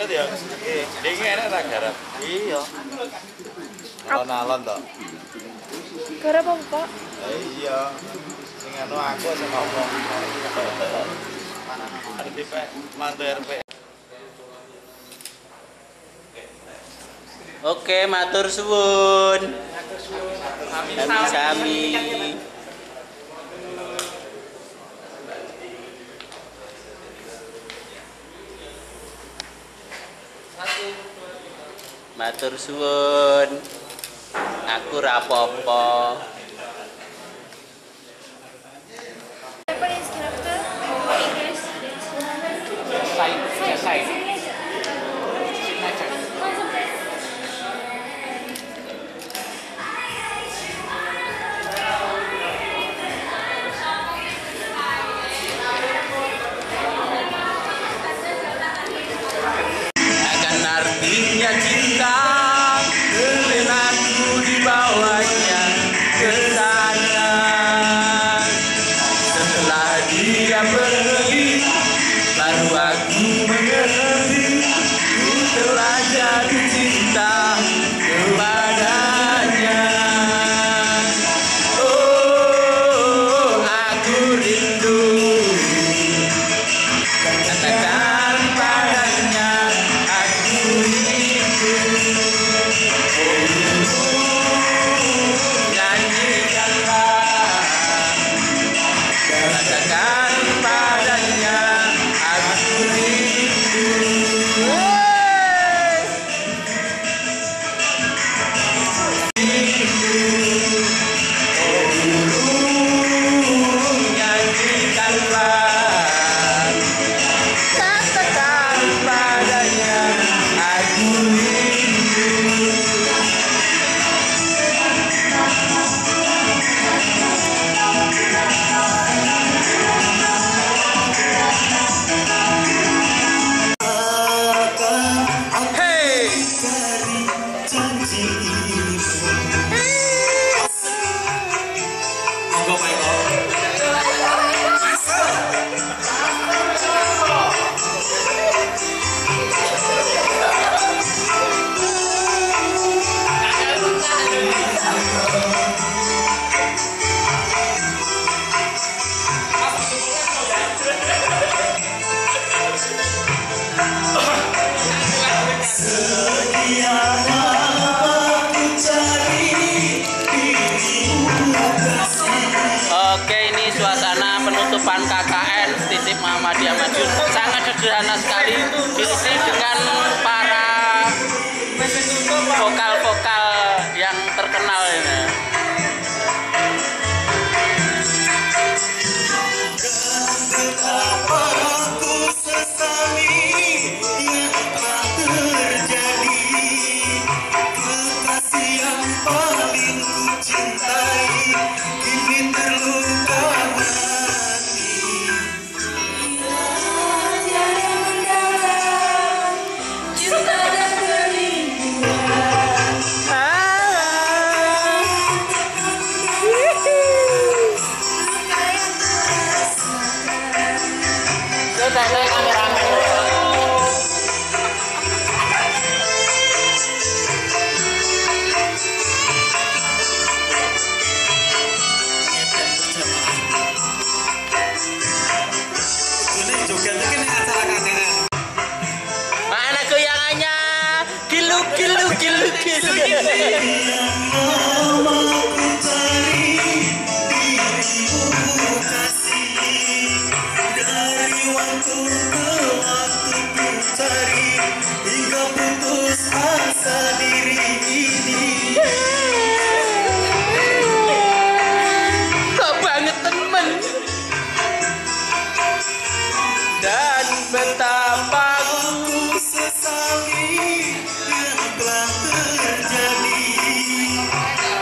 Garut ya. Dingin enak garap. Iya. Alon-alon toh. Garap apa, Pak? Iya. Sing anu aku sing ngomong. RTP, mantu RP. Oke, matur suwun. Sami-sami. Matur suwun. Aku rapopo. Japanese character or English? Sign. Akan artinya cinta, aku dibawanya ke sana. Setelah dia pergi, baru aku mengerti, ku telah jatuh cinta kepadanya. Oh, aku rindu, katakan padanya aku rindu. Nyanyikanlah, katakan padanya aku rindu. Nyanyikanlah, katakan padanya aku rindu. Hey! Oke, ini suasana penutupan KKN Titip Muhammadiyah Madiun. Sangat sederhana sekali, diisi dengan para vokal-vokal yang terkenal ini. Mana goyangannya? Gilu gilu gilu gilu. Kok banget temen. Dan betapa ku sesali yang telah terjadi.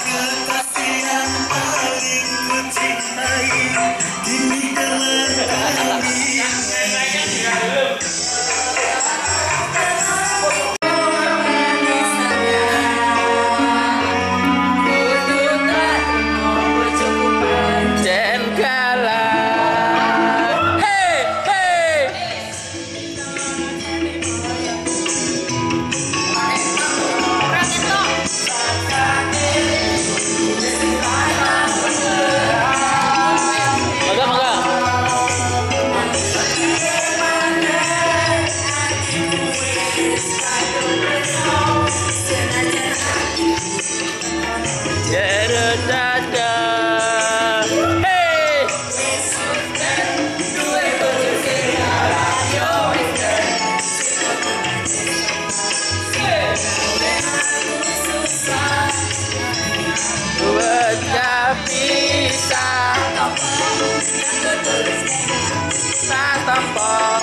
tak tampak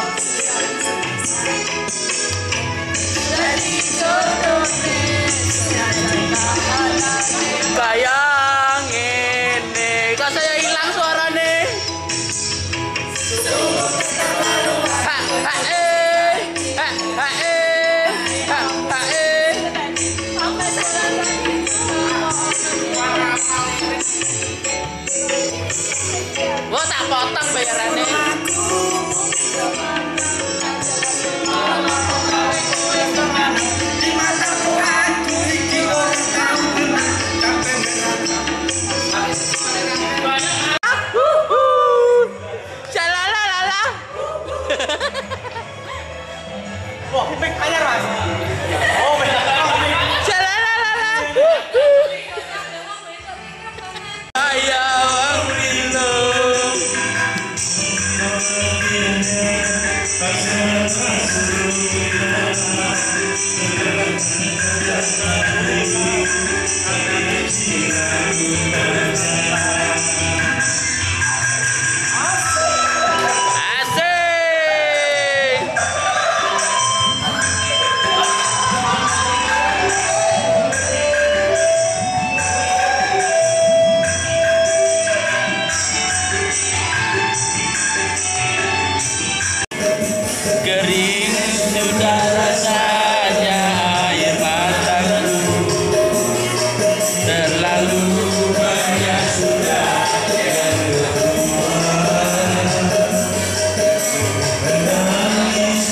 bayang ini kok saya hilang suaranya. Ha ha ha ha ha Wah tak potong bayarannya. Wah, pipik anyar, Mas. Oh, beda. Kering sudah rasanya air mataku, terlalu banyak sudah yang menangis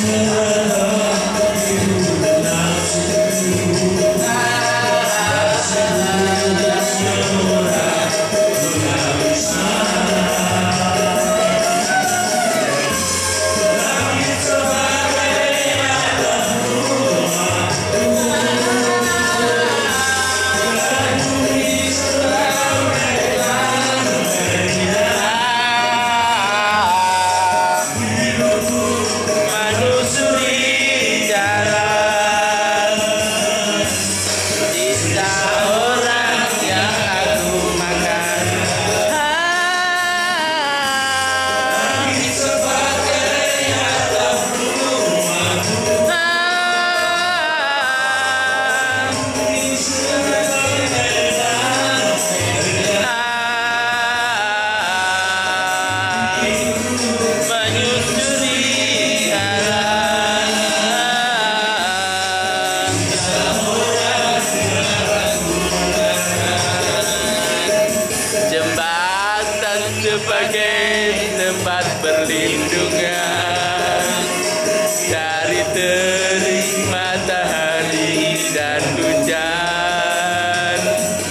sebagai tempat perlindungan dari terik matahari dan hujan.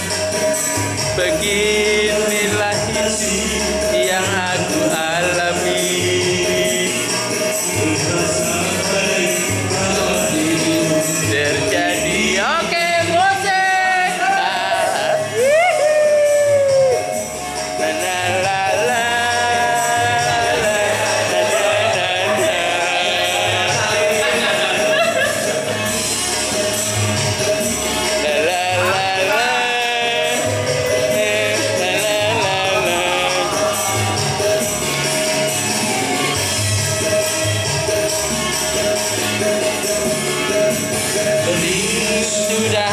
Beginilah hidup yang aku alami. Terjadi oke musik. Sudah